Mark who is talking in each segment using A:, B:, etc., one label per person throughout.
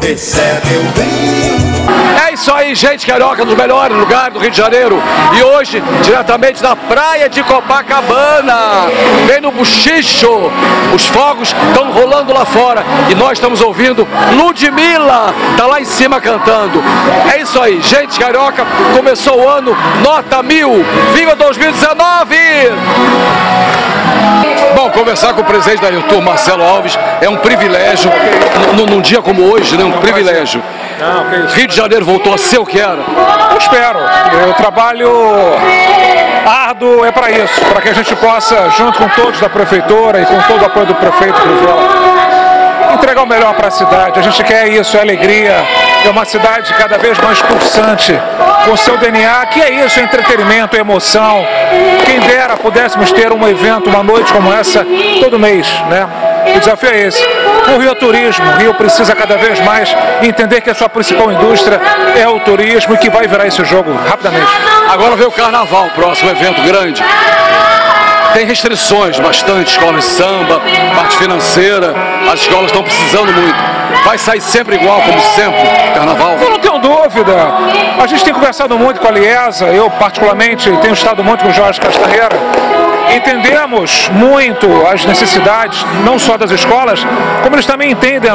A: recebeu bem.
B: É isso aí, gente carioca, dos melhores lugares do Rio de Janeiro. E hoje, diretamente da praia de Copacabana, bem no Buchicho, os fogos estão rolando lá fora e nós estamos ouvindo Ludmilla, tá lá em cima cantando. É isso aí, gente carioca, começou o ano nota 1000. Viva 2019! Bom, conversar com o presidente da YouTube, Marcelo Alves, é um privilégio, num dia como hoje, né? Um privilégio. Rio de Janeiro voltou a ser o que era?
C: Eu espero. O trabalho árduo é para isso, para que a gente possa, junto com todos da prefeitura e com todo o apoio do prefeito Crivella, entregar o melhor para a cidade. A gente quer isso, é alegria, é uma cidade cada vez mais pulsante, com seu DNA, que é isso, é entretenimento, é emoção. Quem dera pudéssemos ter um evento, uma noite como essa, todo mês, né? O desafio é esse. O Rio é turismo, o Rio precisa cada vez mais entender que a sua principal indústria é o turismo e que vai virar esse jogo rapidamente.
B: Agora vem o Carnaval, próximo evento grande. Tem restrições bastante, escolas de samba, parte financeira, as escolas estão precisando muito. Vai sair sempre igual, como sempre, Carnaval?
C: Eu não tenho dúvida. A gente tem conversado muito com a Liesa, eu particularmente tenho estado muito com o Jorge Castarreira. Entendemos muito as necessidades, não só das escolas, como eles também entendem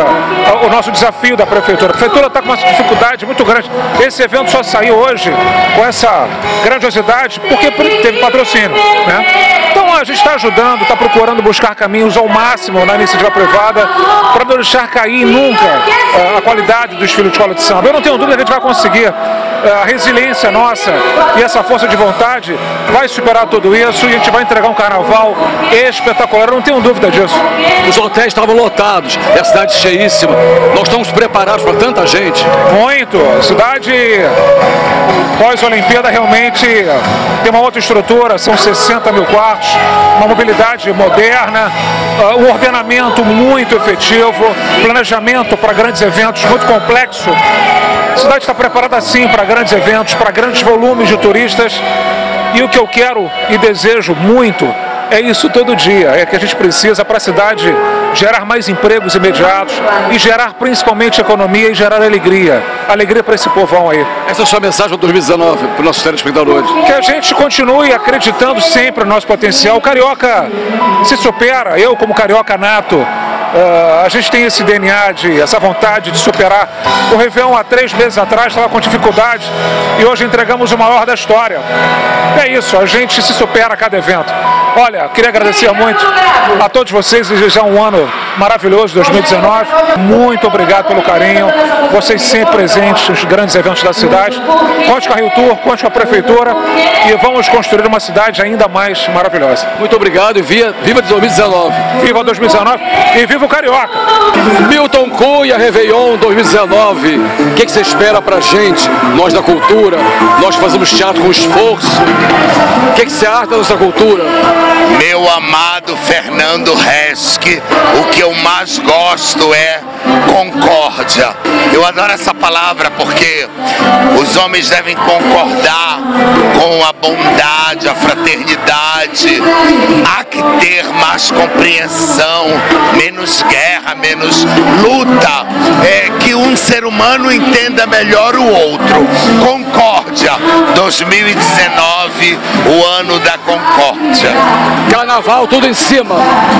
C: o nosso desafio da prefeitura. A prefeitura está com uma dificuldade muito grande. Esse evento só saiu hoje com essa grandiosidade porque teve patrocínio, né? Então a gente está ajudando, está procurando buscar caminhos ao máximo na iniciativa privada para não deixar cair nunca a qualidade do desfile de escola de samba. Eu não tenho dúvida que a gente vai conseguir. A resiliência nossa e essa força de vontade vai superar tudo isso e a gente vai entregar um carnaval espetacular, eu não tenho dúvida disso.
B: Os hotéis estavam lotados, é a cidade cheíssima, nós estamos preparados para tanta gente.
C: Muito, a cidade pós-Olimpíada realmente tem uma outra estrutura, são 60 mil quartos, uma mobilidade moderna, um ordenamento muito efetivo, planejamento para grandes eventos muito complexo. A cidade está preparada sim para grandes eventos, para grandes volumes de turistas. E o que eu quero e desejo muito é isso todo dia. É que a gente precisa para a cidade gerar mais empregos imediatos e gerar principalmente economia e gerar alegria. Alegria para esse povão aí.
B: Essa é a sua mensagem para 2019, para os nossos telespectadores?
C: Que a gente continue acreditando sempre no nosso potencial. O carioca se supera, eu como carioca nato, a gente tem esse DNA, essa vontade de superar. O Réveillon há 3 meses atrás estava com dificuldade e hoje entregamos o maior da história. É isso, a gente se supera a cada evento. Olha, queria agradecer muito a todos vocês e desejar um ano maravilhoso, 2019. Muito obrigado pelo carinho, vocês sempre presentes nos grandes eventos da cidade. Conte com a Rio Tour, conte com a prefeitura e vamos construir uma cidade ainda mais maravilhosa.
B: Muito obrigado e viva 2019.
C: Viva 2019 e viva o Carioca!
B: Milton Cunha, Réveillon 2019. O que você espera pra gente? Nós da cultura, nós fazemos teatro com esforço. O que você acha da nossa cultura?
D: Meu amado Fernando Resch, o que eu mais gosto é concórdia. Eu adoro essa palavra porque os homens devem concordar com a bondade, a fraternidade. Há que ter mais compreensão, menos guerra, menos luta. Que um ser humano entenda melhor o outro. Concórdia 2019, o ano da concórdia.
B: Carnaval tudo em cima.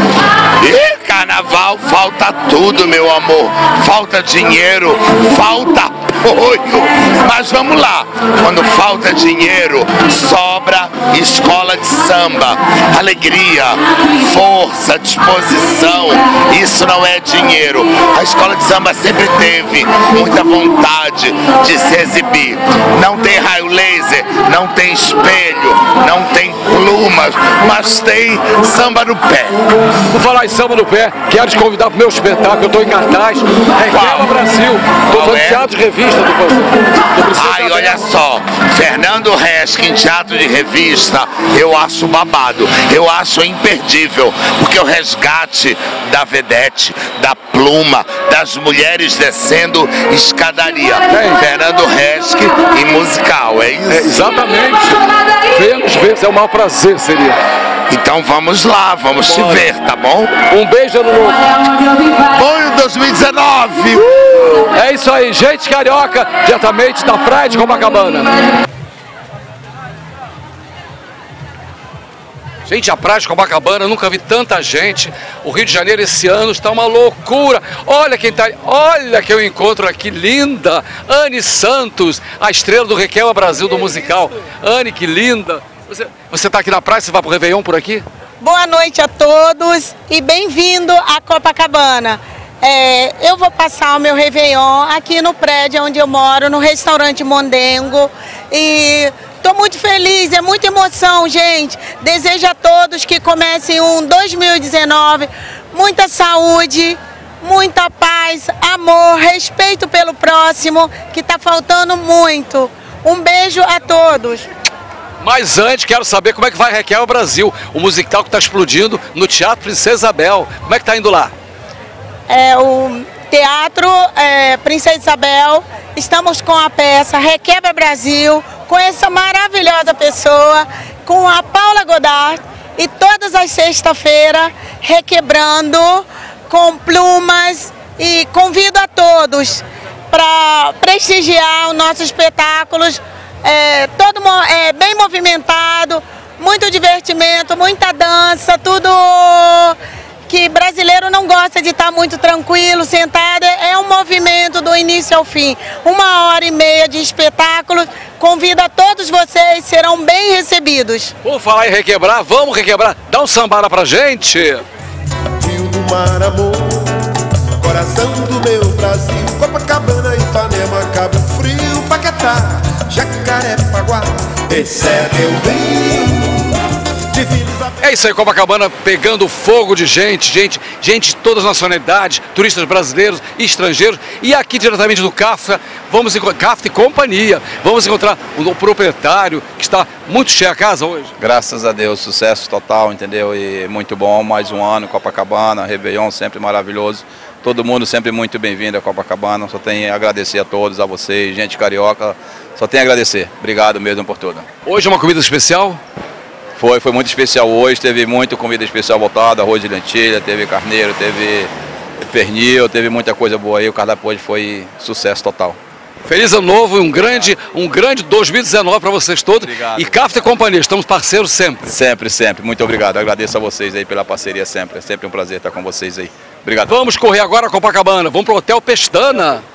D: E carnaval falta tudo, meu amor. Falta dinheiro, falta apoio. Mas vamos lá, quando falta dinheiro, sobra escola de samba. Alegria, força, disposição, isso não é dinheiro. A escola de samba sempre teve muita vontade de se exibir. Não tem raio laser, não tem espelho, não tem plumas, mas tem samba no pé.
B: Vou falar em samba no pé, quero te convidar para o meu espetáculo, eu estou em cartaz, Requebra Brasil, estou fazendo teatro de revista, estou fazendo.
D: Ai, olha só, Fernando Resch em teatro de revista, eu acho babado, eu acho imperdível, porque o resgate da vedete, da pluma, das mulheres descendo escadaria. Fernando Resch e musical, é isso?
B: Exatamente. Vê-nos ver, é um maior prazer, seria.
D: Então vamos lá, vamos se ver, tá bom?
B: Um beijo no novo.
D: Bom 2019!
B: isso aí, gente carioca, diretamente da praia de Copacabana. Gente, a praia de Copacabana, eu nunca vi tanta gente. O Rio de Janeiro esse ano está uma loucura. Olha quem tá, olha que eu encontro aqui, linda. Anne Santos, a estrela do Requebra Brasil do musical. Anne, que linda. Você está aqui na praia, você vai pro Réveillon por aqui?
E: Boa noite a todos e bem-vindo a Copacabana. Eu vou passar o meu Réveillon aqui no prédio onde eu moro, no restaurante Mondengo. E estou muito feliz, é muita emoção, gente. Desejo a todos que comecem um 2019, muita saúde, muita paz, amor, respeito pelo próximo, que está faltando muito. Um beijo a todos.
B: Mas antes, quero saber como é que vai Requebra Brasil, o musical que está explodindo no Teatro Princesa Isabel. Como é que está indo lá?
E: O Teatro Princesa Isabel, estamos com a peça Requebra Brasil, com essa maravilhosa pessoa, com a Paula Godard, e todas as sextas-feiras requebrando com plumas, e convido a todos para prestigiar os nossos espetáculos, bem movimentado, muito divertimento, muita dança, tudo que brasileiro não gosta de estar muito tranquilo, sentado, é um movimento do início ao fim. 1h30 de espetáculo, convido a todos vocês, serão bem recebidos.
B: Por falar em requebrar, vamos requebrar, dá um sambara pra gente.
A: Rio do Mar, amor, coração do meu Brasil, Copacabana, Ipanema, Cabo Frio, Paquetá, Jacarepaguá, esse é meu Rio.
B: É isso aí, Copacabana pegando fogo de gente de todas as nacionalidades, turistas brasileiros e estrangeiros. E aqui diretamente do Cafta, vamos encontrar Cafta e companhia. Vamos encontrar o proprietário, que está muito cheio a casa hoje.
F: Graças a Deus, sucesso total, entendeu? E muito bom, mais um ano, Copacabana, Réveillon sempre maravilhoso. Todo mundo sempre muito bem-vindo a Copacabana. Só tenho a agradecer a todos, a vocês, gente carioca. Só tenho a agradecer. Obrigado mesmo por tudo.
B: Hoje é uma comida especial?
F: Foi muito especial hoje, teve muita comida especial voltada, arroz de lentilha, teve carneiro, teve pernil, teve muita coisa boa aí, o cardápio hoje foi sucesso total.
B: Feliz ano novo e um grande 2019 para vocês todos.
F: Obrigado.
B: E Cafta e companhia, estamos parceiros sempre.
F: Sempre, muito obrigado, agradeço a vocês aí pela parceria sempre, é sempre um prazer estar com vocês aí. Obrigado.
B: Vamos correr agora a Copacabana, vamos para o Hotel Pestana.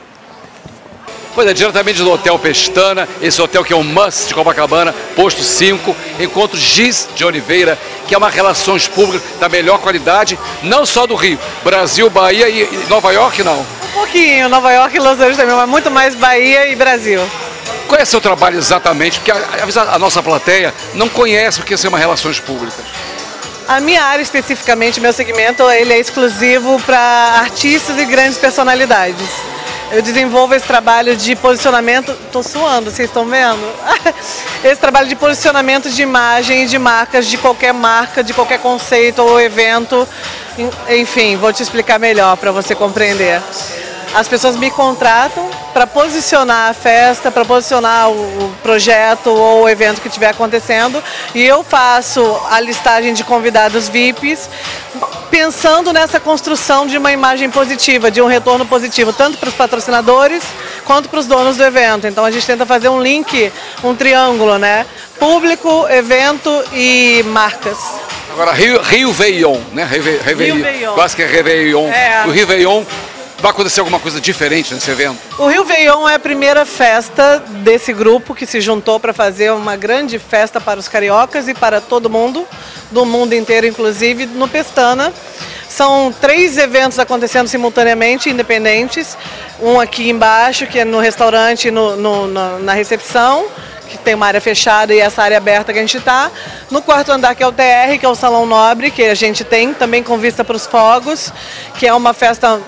B: Pois é, diretamente do Hotel Pestana, esse hotel que é um must de Copacabana, posto 5, encontro Giz de Oliveira, que é uma relações públicas da melhor qualidade, não só do Rio, Brasil, Bahia e Nova York não.
G: Um pouquinho, Nova York e Los Angeles também, mas muito mais Bahia e Brasil.
B: Qual é o seu trabalho exatamente? Porque a nossa plateia não conhece o que é uma relações públicas.
G: A minha área especificamente, meu segmento, ele é exclusivo para artistas e grandes personalidades. Eu desenvolvo esse trabalho de posicionamento, estou suando, vocês estão vendo? Esse trabalho de posicionamento de imagem e de marcas, de qualquer marca, de qualquer conceito ou evento. Enfim, vou te explicar melhor para você compreender. As pessoas me contratam para posicionar a festa, para posicionar o projeto ou o evento que estiver acontecendo, e eu faço a listagem de convidados VIPs, pensando nessa construção de uma imagem positiva, de um retorno positivo, tanto para os patrocinadores quanto para os donos do evento. Então a gente tenta fazer um link, um triângulo, né? Público, evento e marcas.
B: Agora, Réveillon, né? Réveillon. Quase que é Réveillon. O Réveillon, vai acontecer alguma coisa diferente nesse evento?
G: O Réveillon é a primeira festa desse grupo que se juntou para fazer uma grande festa para os cariocas e para todo mundo, do mundo inteiro inclusive, no Pestana. São 3 eventos acontecendo simultaneamente, independentes. Um aqui embaixo, que é no restaurante, na recepção, que tem uma área fechada, e essa área aberta que a gente está. No 4º andar, que é o TR, que é o Salão Nobre, que a gente tem, também com vista para os fogos, que é uma festa,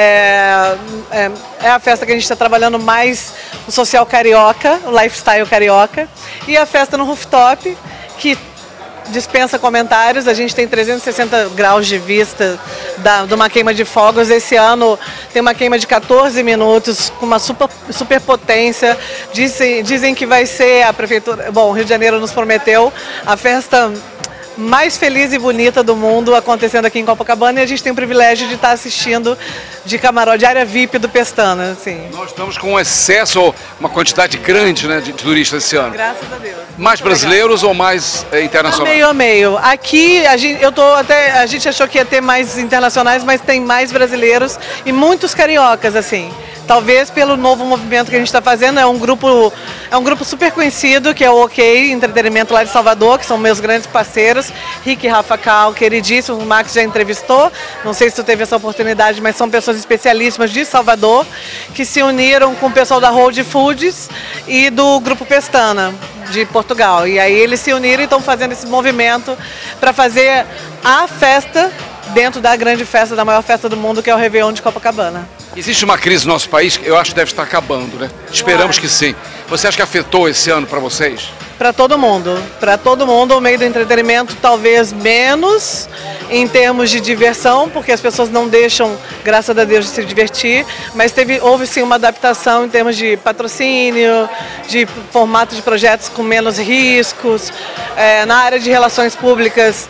G: é a festa que a gente está trabalhando mais o social carioca, o lifestyle carioca. E a festa no rooftop, que dispensa comentários, a gente tem 360 graus de vista de uma queima de fogos. Esse ano tem uma queima de 14 minutos, com uma super potência. Dizem que vai ser a prefeitura, bom, o Rio de Janeiro nos prometeu a festa mais feliz e bonita do mundo acontecendo aqui em Copacabana, e a gente tem o privilégio de estar assistindo de camarote, de área VIP do Pestana. Assim.
B: Nós estamos com um excesso, uma quantidade grande, né, de turistas esse ano.
G: Graças a Deus.
B: Mais brasileiros ou mais internacionais?
G: Meio a meio. Aqui a gente achou que ia ter mais internacionais, mas tem mais brasileiros e muitos cariocas, assim. Talvez pelo novo movimento que a gente está fazendo, é um grupo super conhecido, que é o OK Entretenimento lá de Salvador, que são meus grandes parceiros, Rick e Rafa Cal, queridíssimo, o Max já entrevistou, não sei se tu teve essa oportunidade, mas são pessoas especialíssimas de Salvador, que se uniram com o pessoal da Hold Foods e do Grupo Pestana, de Portugal. E aí eles se uniram e estão fazendo esse movimento para fazer a festa dentro da grande festa, da maior festa do mundo, que é o Réveillon de Copacabana.
B: Existe uma crise no nosso país que eu acho que deve estar acabando, né? Esperamos que sim. Você acha que afetou esse ano para vocês?
G: Para todo mundo, o meio do entretenimento talvez menos em termos de diversão, porque as pessoas não deixam, graças a Deus, de se divertir, mas houve sim uma adaptação em termos de patrocínio, de formato de projetos com menos riscos, na área de relações públicas,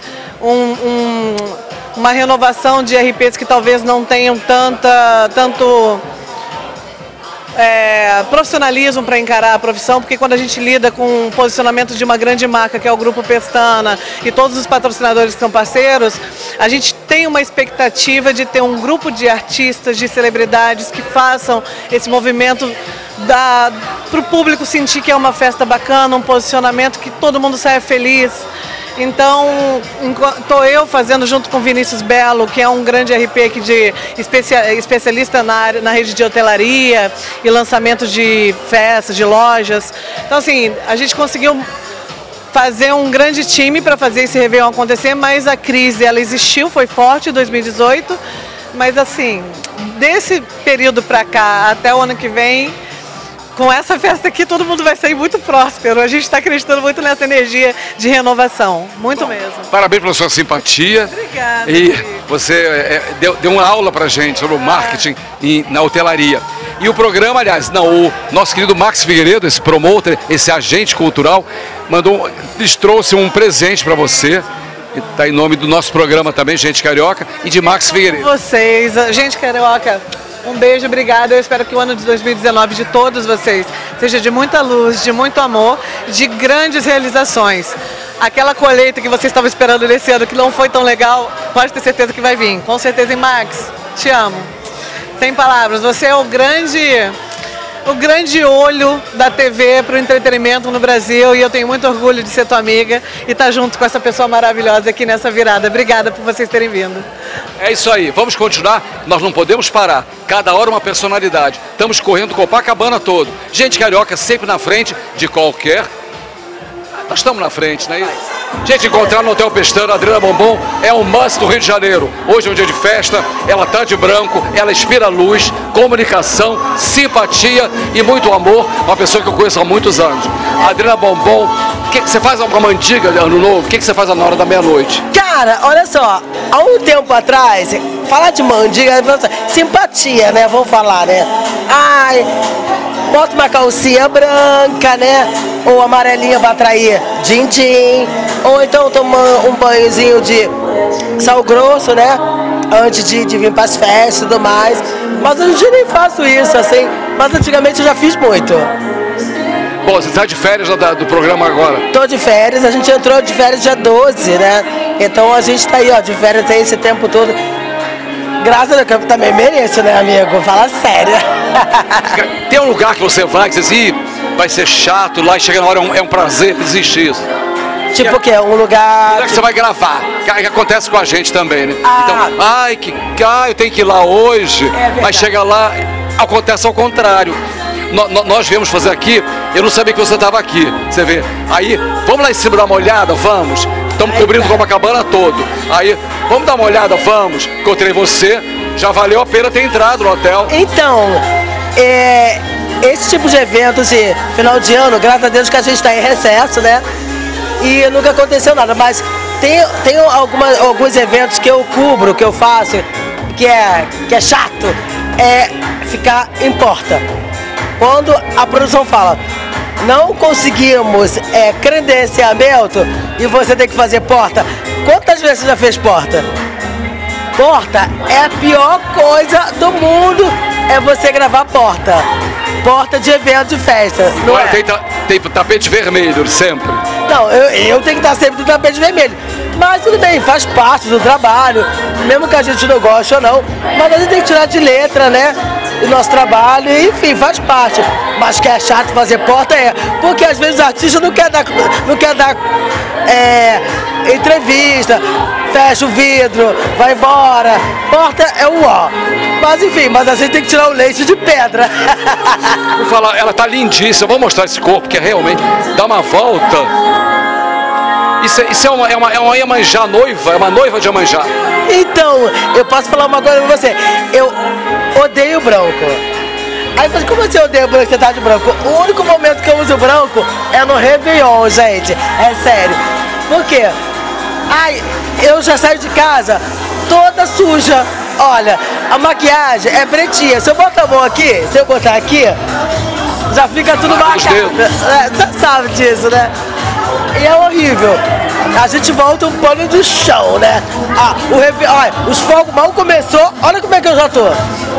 G: uma renovação de RPs que talvez não tenham tanto profissionalismo para encarar a profissão, porque quando a gente lida com o posicionamento de uma grande marca, que é o Grupo Pestana, e todos os patrocinadores que são parceiros, a gente tem uma expectativa de ter um grupo de artistas, de celebridades que façam esse movimento para o público sentir que é uma festa bacana, um posicionamento que todo mundo saia feliz. Então, estou eu fazendo junto com o Vinícius Belo, que é um grande RP aqui especialista na rede de hotelaria e lançamento de festas, de lojas. Então, assim, a gente conseguiu fazer um grande time para fazer esse Réveillon acontecer, mas a crise, ela existiu, foi forte em 2018, mas assim, desse período para cá até o ano que vem, com essa festa aqui, todo mundo vai sair muito próspero. A gente está acreditando muito nessa energia de renovação. Muito mesmo.
B: Parabéns pela sua simpatia.
G: Obrigada.
B: E você deu uma aula pra gente sobre o marketing na hotelaria. E o programa, aliás, o nosso querido Max Figueiredo, esse promotor, esse agente cultural, lhes trouxe um presente para você. Está em nome do nosso programa também, Gente Carioca, e de Max Figueiredo.
G: Vocês, Gente Carioca. Um beijo, obrigada. Eu espero que o ano de 2019 de todos vocês seja de muita luz, de muito amor, de grandes realizações. Aquela colheita que vocês estavam esperando nesse ano, que não foi tão legal, pode ter certeza que vai vir. Com certeza, e Max, te amo. Sem palavras, você é o grande olho da TV para o entretenimento no Brasil, e eu tenho muito orgulho de ser tua amiga e estar junto com essa pessoa maravilhosa aqui nessa virada. Obrigada por vocês terem vindo.
B: É isso aí, vamos continuar, nós não podemos parar, cada hora uma personalidade, estamos correndo Copacabana todo, Gente Carioca sempre na frente de qualquer... Nós estamos na frente, não é isso? Gente, encontrar no Hotel Pestana, Adriana Bombom, é um must do Rio de Janeiro. Hoje é um dia de festa, ela tá de branco, ela inspira luz, comunicação, simpatia e muito amor. Uma pessoa que eu conheço há muitos anos. Adriana Bombom, que você faz uma mandiga de ano novo? O que você faz na hora da meia-noite?
H: Cara, olha só, há um tempo atrás, falar de mandiga, simpatia, né? Vamos falar, né? Ai, bota uma calcinha branca, né? Ou amarelinha pra atrair din-din. Ou então toma um banhozinho de sal grosso, né? Antes de vir pras festas e tudo mais. Mas hoje em dia nem faço isso, assim. Mas antigamente eu já fiz muito.
B: Bom, você está de férias do programa agora?
H: Tô de férias, a gente entrou de férias dia 12, né? Então a gente tá aí, ó, de férias aí esse tempo todo. Graças a Deus, que eu também mereço, né, amigo? Fala sério.
B: Tem um lugar que você vai, que você diz, vai ser chato lá e chega na hora, é um prazer existir isso.
H: Tipo o quê? Um lugar...
B: que você vai gravar, que acontece com a gente também, né?
H: Ah.
B: Então, eu tenho que ir lá hoje, mas chega lá, acontece ao contrário. Nós viemos fazer aqui, eu não sabia que você estava aqui, você vê. Aí, vamos lá em cima dar uma olhada, vamos. Estamos cobrindo Copacabana todo. Aí, vamos dar uma olhada, vamos. Encontrei você, já valeu a pena ter entrado no hotel.
H: Então, esse tipo de eventos de final de ano, graças a Deus que a gente está em recesso, né? E nunca aconteceu nada, mas tem alguns eventos que eu cubro, que eu faço, que é chato, ficar em porta. Quando a produção fala, não conseguimos credenciamento e você tem que fazer porta. Quantas vezes você já fez porta? Porta é a pior coisa do mundo, é você gravar porta. Porta de evento, de festa. Não é?
B: Tem tapete vermelho sempre.
H: Não, eu tenho que estar sempre do tapete vermelho. Mas tudo bem, faz parte do trabalho, mesmo que a gente não goste ou não. Mas a gente tem que tirar de letra, né? O nosso trabalho, enfim, faz parte. Mas que é chato fazer porta porque às vezes o artista não quer dar entrevista, fecha o vidro, vai embora. Porta é o ó. Mas enfim, mas a gente tem que tirar o leite de pedra.
B: Vou falar, ela tá lindíssima. Vou mostrar esse corpo que realmente dá uma volta. Isso é uma Iemanjá noiva, é uma noiva de Iemanjá.
H: Então, eu posso falar uma coisa pra você. Eu odeio branco. Aí você, como você odeia branco, você tá de branco? O único momento que eu uso branco é no Réveillon, gente. É sério. Por quê? Ai, eu já saio de casa toda suja. Olha, a maquiagem é pretinha. Se eu botar a mão aqui, se eu botar aqui, já fica tudo marcado. Você sabe disso, né? E é horrível. A gente volta um pano de chão, né? Olha, os fogos mal começou. Olha como é que eu já tô.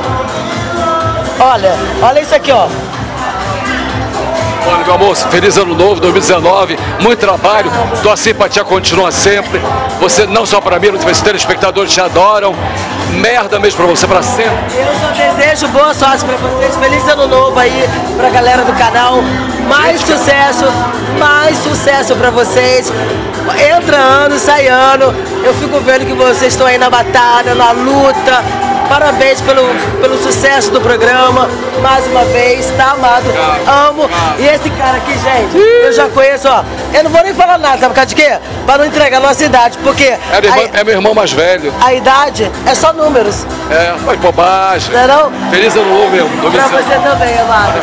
H: Olha isso aqui, ó.
B: Olha, meu amor, feliz ano novo, 2019, muito trabalho, tua simpatia continua sempre. Você não só para mim, mas os telespectadores te adoram. Merda mesmo pra você, pra sempre.
H: Eu só desejo boa sorte pra vocês, feliz ano novo aí pra galera do canal. Mais sucesso pra vocês. Entra ano, sai ano. Eu fico vendo que vocês estão aí na batalha, na luta. Parabéns pelo sucesso do programa. Mais uma vez, tá amado? Amo. E esse cara aqui, gente, eu já conheço, ó. Eu não vou nem falar nada, sabe por causa de quê? Pra não entregar a nossa idade, porque...
B: É meu irmão mais velho.
H: A idade é só números.
B: Foi bobagem.
H: Não é não?
B: Feliz ano novo, meu.
H: Pra você também, amado.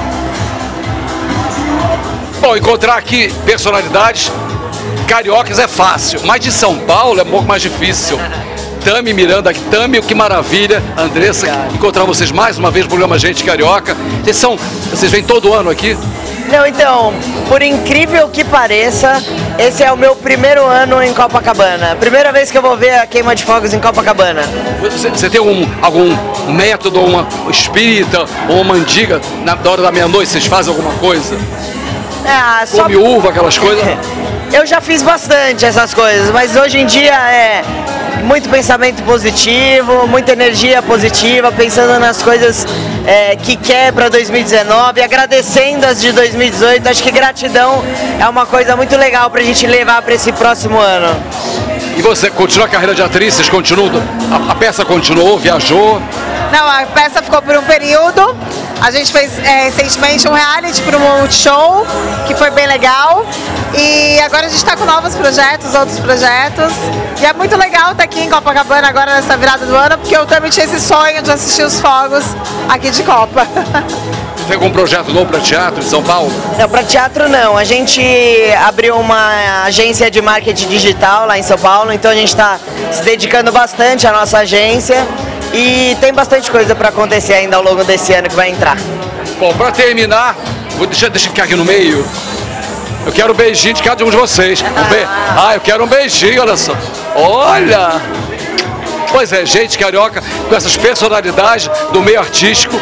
B: Bom, encontrar aqui personalidades cariocas é fácil, mas de São Paulo é um pouco mais difícil. Tami Miranda, Tami, que maravilha. Andressa, encontrar vocês mais uma vez no programa Gente Carioca. Vocês vêm todo ano aqui?
I: Não, então, por incrível que pareça, esse é o meu primeiro ano em Copacabana. Primeira vez que eu vou ver a queima de fogos em Copacabana.
B: Você tem algum método, uma espírita ou uma mandiga na hora da meia-noite? Vocês fazem alguma coisa? Come uva, aquelas coisas?
I: Eu já fiz bastante essas coisas, mas hoje em dia é muito pensamento positivo, muita energia positiva, pensando nas coisas que quer para 2019, agradecendo as de 2018. Acho que gratidão é uma coisa muito legal para a gente levar para esse próximo ano.
B: E você continua a carreira de atriz? Vocês continuam? A peça continuou, viajou?
J: Não, a peça ficou por um período. A gente fez recentemente um reality para um Multishow, que foi bem legal. E agora a gente está com novos projetos, outros projetos. E é muito legal estar aqui em Copacabana agora nessa virada do ano, porque eu também tinha esse sonho de assistir os fogos aqui de Copa.
B: Tem algum projeto novo para teatro em São Paulo?
I: Não, para teatro não. A gente abriu uma agência de marketing digital lá em São Paulo, então a gente está se dedicando bastante à nossa agência. E tem bastante coisa para acontecer ainda ao longo desse ano que vai entrar.
B: Bom, para terminar, deixa eu ficar aqui no meio. Eu quero um beijinho de cada um de vocês. Eu quero um beijinho, olha só. Olha! Pois é, Gente Carioca com essas personalidades do meio artístico.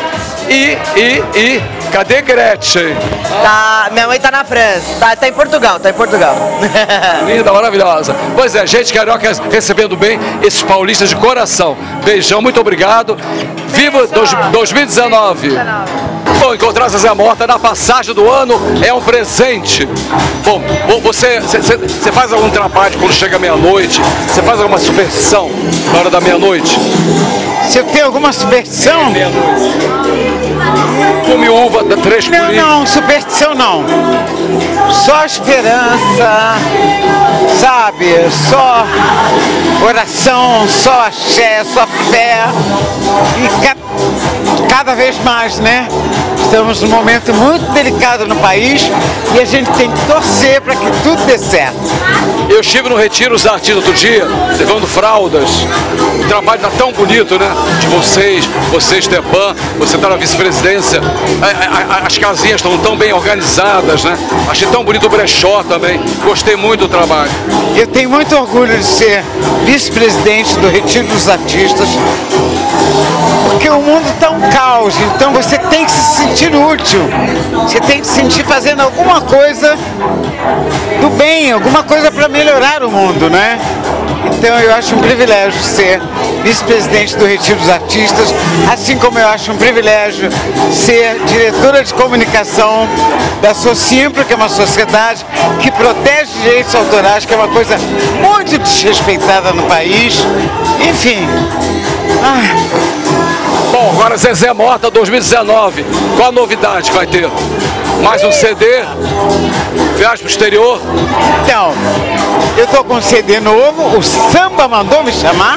B: Cadê Gretchen?
I: Minha mãe tá na França, tá em Portugal,
B: Linda, maravilhosa. Pois é, Gente Carioca recebendo bem esses paulistas de coração. Beijão, muito obrigado. Viva 2019. Bom, encontrar Zezé Mota na passagem do ano é um presente. Bom, você faz algum trabalho quando chega meia-noite? Você faz alguma superstição na hora da meia-noite?
K: Se eu tenho alguma superstição?
B: Come uva, dá 3 por aí.
K: Não, superstição não. Só esperança, sabe? Só oração, só axé, só fé. E cada vez mais, né? Estamos num momento muito delicado no país e a gente tem que torcer para que tudo dê certo.
B: Eu estive no Retiro dos Artistas outro dia, levando fraldas. O trabalho está tão bonito, né? De vocês, Stepan, você está na vice-presidência. As casinhas estão tão bem organizadas, né? Achei tão bonito o brechó também. Gostei muito do trabalho.
K: Eu tenho muito orgulho de ser vice-presidente do Retiro dos Artistas, porque o mundo está um caos, então você tem que se sentir útil, você tem que se sentir fazendo alguma coisa do bem, alguma coisa para melhorar o mundo, né? Então eu acho um privilégio ser vice-presidente do Retiro dos Artistas, assim como eu acho um privilégio ser diretora de comunicação da Socimpro, que é uma sociedade que protege direitos autorais, que é uma coisa muito desrespeitada no país. Enfim.
B: Bom, agora Zezé Mota 2019, qual a novidade que vai ter? Mais um CD? Viagem pro exterior?
K: Então, eu tô com um CD novo, o Samba mandou me chamar.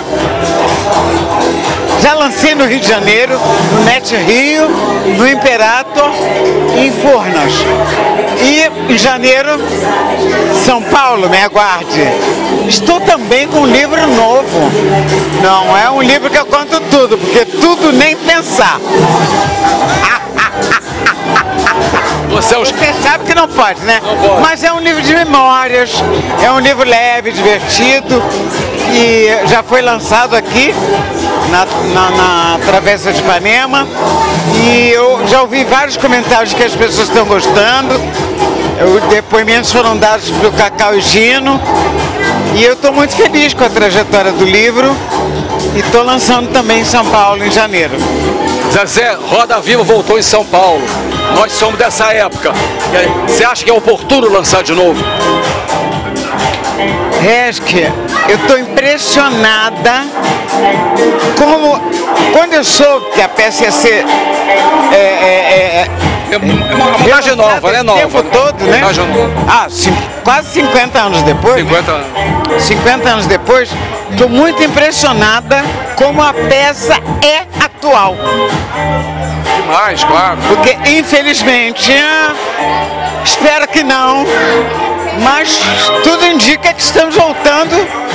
K: Já lancei no Rio de Janeiro, no Net Rio, no Imperator e em Furnas. E em janeiro, São Paulo, me aguarde. Estou também com um livro novo. Não é um livro que eu conto tudo, porque tudo nem pensar.
B: Você
K: sabe que não pode, né?
B: Não pode.
K: Mas é um livro de memórias, é um livro leve, divertido, e já foi lançado aqui na Travessa de Ipanema, e eu já ouvi vários comentários que as pessoas estão gostando. Depoimentos foram dados pelo Cacau e Gino, e eu estou muito feliz com a trajetória do livro, e estou lançando também em São Paulo em janeiro.
B: Zezé, Roda Viva voltou em São Paulo. Nós somos dessa época. Você acha que é oportuno lançar de novo?
K: Reski, eu estou impressionada como, quando eu soube que a peça ia ser
B: uma montagem nova, né?
K: O tempo todo, né? Quase 50 anos depois.
B: 50 anos.
K: 50 anos depois, estou muito impressionada como a peça é atual.
B: Demais, claro.
K: Porque, infelizmente, espero que não, mas tudo indica que estamos voltando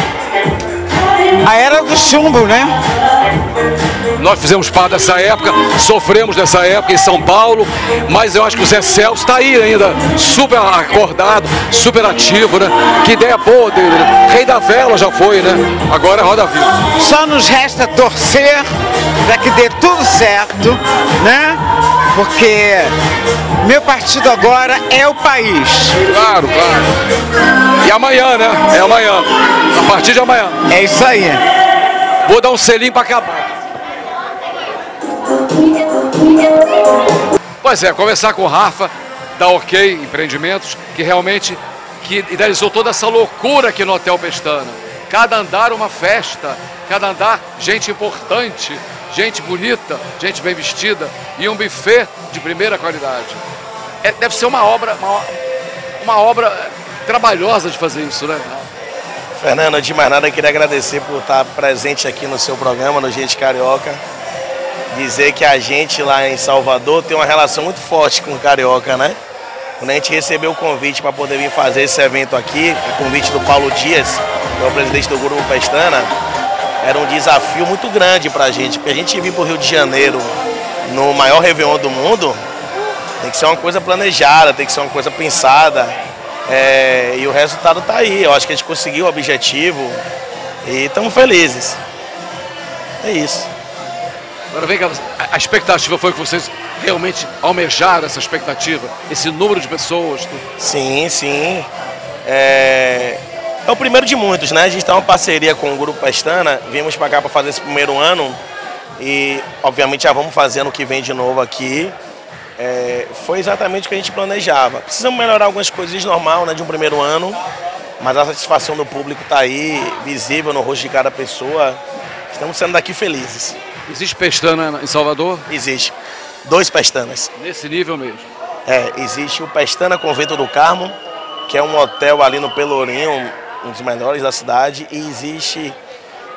K: à era do chumbo, né?
B: Nós fizemos parte dessa época, sofremos dessa época em São Paulo, mas eu acho que o Zé Celso está aí ainda, super acordado, super ativo, né? Que ideia boa dele, né? Rei da Vela já foi, né? Agora é Roda Viva.
K: Só nos resta torcer para que dê tudo certo, né? Porque meu partido agora é o país.
B: Claro, claro. E amanhã, né? É amanhã. A partir de amanhã.
K: É isso aí.
B: Vou dar um selinho para acabar. Pois é, começar com o Rafa, da OK Empreendimentos, que realmente idealizou toda essa loucura aqui no Hotel Pestana. Cada andar uma festa, cada andar gente importante, gente bonita, gente bem vestida e um buffet de primeira qualidade. Deve ser uma obra trabalhosa de fazer isso, né?
L: Fernando, de mais nada, eu queria agradecer por estar presente aqui no seu programa, no Gente Carioca. Dizer que a gente lá em Salvador tem uma relação muito forte com o Carioca, né? Quando a gente recebeu o convite para poder vir fazer esse evento aqui, o convite do Paulo Dias, que é o presidente do Grupo Pestana, era um desafio muito grande para a gente, porque a gente vir para o Rio de Janeiro no maior Réveillon do mundo, tem que ser uma coisa planejada, tem que ser uma coisa pensada, e o resultado está aí. Eu acho que a gente conseguiu o objetivo e estamos felizes. É isso.
B: Agora vem cá, a expectativa foi que vocês realmente almejaram essa expectativa, esse número de pessoas?
L: Sim, sim. É o primeiro de muitos, né? A gente está uma parceria com o Grupo Pestana, vimos para cá para fazer esse primeiro ano e obviamente já vamos fazer ano que vem de novo aqui. Foi exatamente o que a gente planejava. Precisamos melhorar algumas coisas normal, né, de um primeiro ano, mas a satisfação do público está aí, visível no rosto de cada pessoa. Estamos saindo daqui felizes.
B: Existe Pestana em Salvador?
L: Existe. 2 Pestanas.
B: Nesse nível mesmo?
L: Existe o Pestana Convento do Carmo, que é um hotel ali no Pelourinho, um dos melhores da cidade, e existe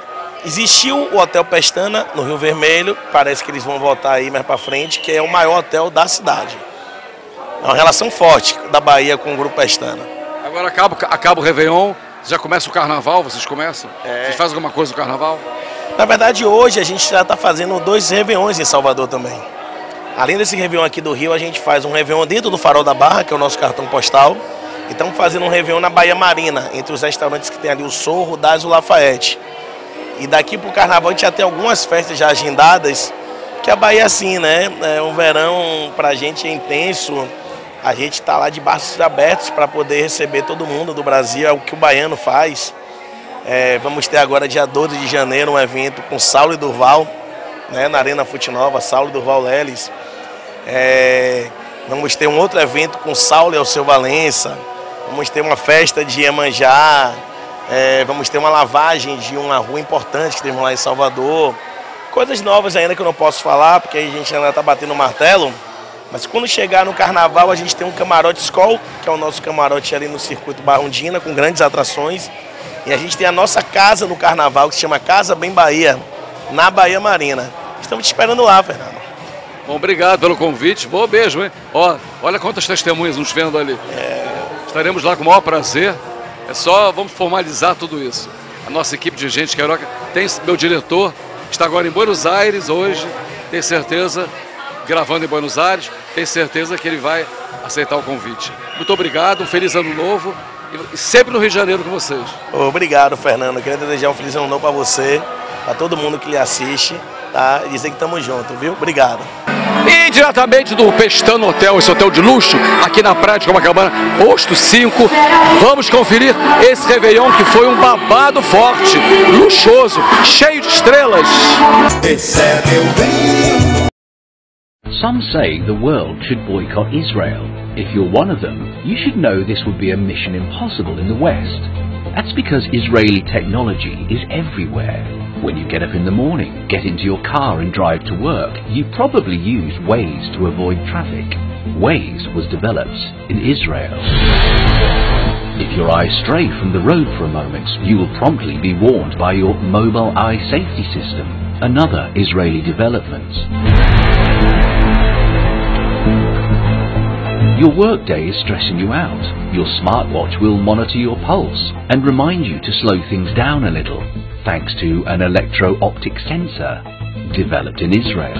L: Existiu o Hotel Pestana, no Rio Vermelho, parece que eles vão voltar aí mais para frente, que é o maior hotel da cidade. É uma relação forte da Bahia com o Grupo Pestana.
B: Agora acaba o Réveillon, já começa o Carnaval, vocês começam? Vocês fazem alguma coisa no Carnaval?
L: Na verdade, hoje a gente já está fazendo 2 Réveillons em Salvador também. Além desse Réveillon aqui do Rio, a gente faz um Réveillon dentro do Farol da Barra, que é o nosso cartão postal. E estamos fazendo um Réveillon na Baía Marina, entre os restaurantes que tem ali o Sorro, o Daz e o Lafayette. E daqui para o Carnaval a gente já tem algumas festas já agendadas, que a Bahia é assim, né? Um verão para a gente é intenso. A gente está lá de braços abertos para poder receber todo mundo do Brasil, é o que o baiano faz. Vamos ter agora, dia 12 de janeiro, um evento com Saulo e Durval, né, na Arena Fute Nova, Saulo e Durval Leles. Vamos ter um outro evento com Saulo e Alceu Valença. Vamos ter uma festa de Iemanjá. Vamos ter uma lavagem de uma rua importante que temos lá em Salvador. Coisas novas ainda que eu não posso falar, porque a gente ainda está batendo o martelo. Mas quando chegar no Carnaval, a gente tem um camarote Skol, que é o nosso camarote ali no Circuito Barrondina, com grandes atrações. E a gente tem a nossa casa no Carnaval, que se chama Casa Bem Bahia, na Baía Marina. Estamos te esperando lá, Fernando.
B: Bom, obrigado pelo convite. Bom beijo, hein? Olha quantas testemunhas nos vendo ali. Estaremos lá com o maior prazer. Vamos formalizar tudo isso. A nossa equipe de Gente Carioca tem meu diretor, que está agora em Buenos Aires hoje, tem certeza, gravando em Buenos Aires, tem certeza que ele vai aceitar o convite. Muito obrigado, um feliz ano novo e sempre no Rio de Janeiro com vocês.
L: Obrigado, Fernando. Eu queria desejar um feliz ano novo para você, para todo mundo que lhe assiste, tá? E dizer que estamos juntos, viu? Obrigado.
B: E diretamente do Pestana Hotel, esse hotel de luxo, aqui na praia de Copacabana, posto 5, vamos conferir esse Réveillon que foi um babado forte, luxuoso, cheio de estrelas.
A: Esse é meu bem.
M: Some say the world should boycott Israel. If you're one of them, you should know this would be a mission impossible in the West. That's because Israeli technology is everywhere. When you get up in the morning, get into your car and drive to work, you probably use Waze to avoid traffic. Waze was developed in Israel. If your eyes stray from the road for a moment, you will promptly be warned by your mobile eye safety system, another Israeli development. Your workday is stressing you out. Your smartwatch will monitor your pulse and remind you to slow things down a little, thanks to an electro-optic sensor developed in Israel.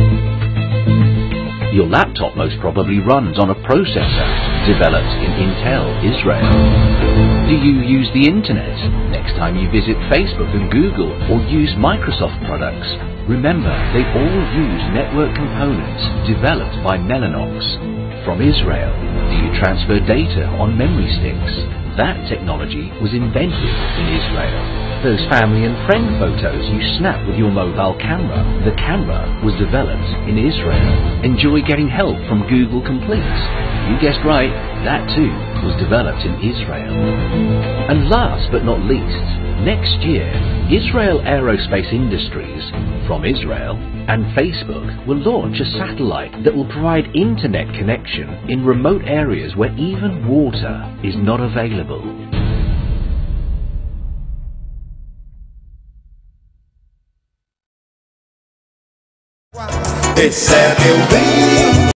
M: Your laptop most probably runs on a processor developed in Intel, Israel. Do you use the internet? Next time you visit Facebook and Google or use Microsoft products, remember they all use network components developed by Mellanox. From Israel, do you transfer data on memory sticks? That technology was invented in Israel. Those family and friend photos you snap with your mobile camera, the camera was developed in Israel. Enjoy getting help from Google Complete. You guessed right, that too was developed in Israel. And last but not least, next year, Israel Aerospace Industries from Israel and Facebook will launch a satellite that will provide internet connection in remote areas where even water is not available.
A: Esse é meu bem.